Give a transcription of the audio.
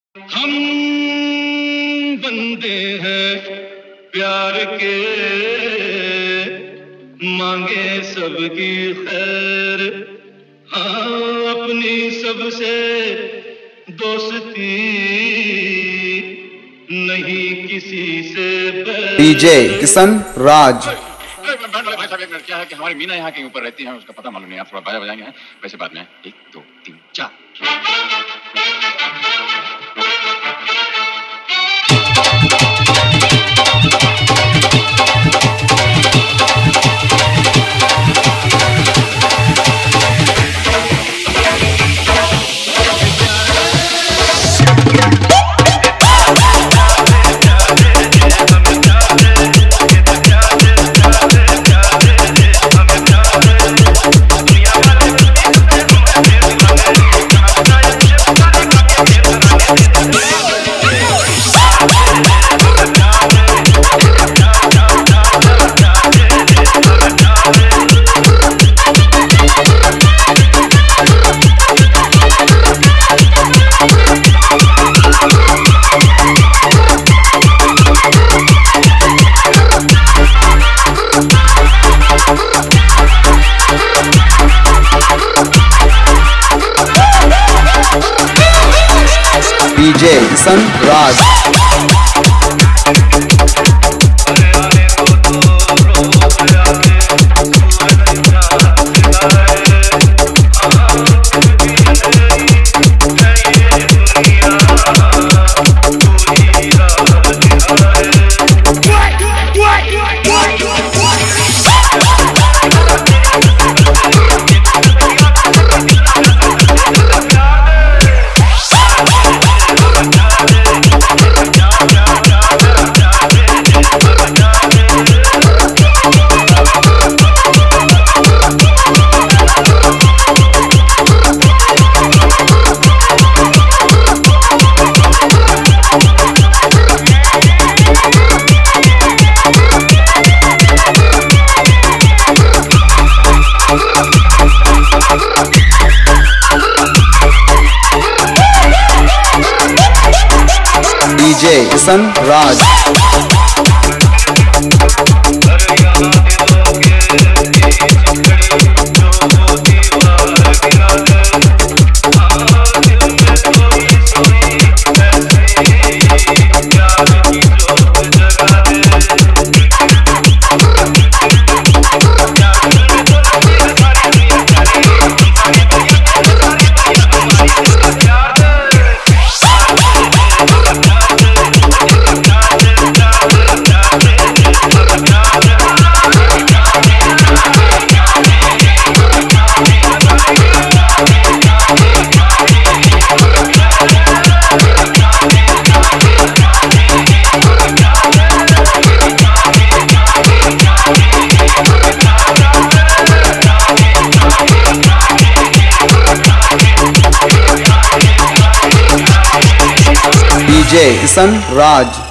हम बंदे हैं प्यार के, मांगे सबकी खैर, हाँ अपनी सबसे दोस्ती, नहीं किसी से बैर। डीजे किशन राज। क्या है कि हमारी मीना यहाँ के ऊपर रहती है, उसका पता मालूम नहीं, आप थोड़ा बाजा बजाएंगे हैं वैसे बाद में। 1 2 3 4। DJ Kishan Raj. DJ Kishan Raj. DJ Kishan राज।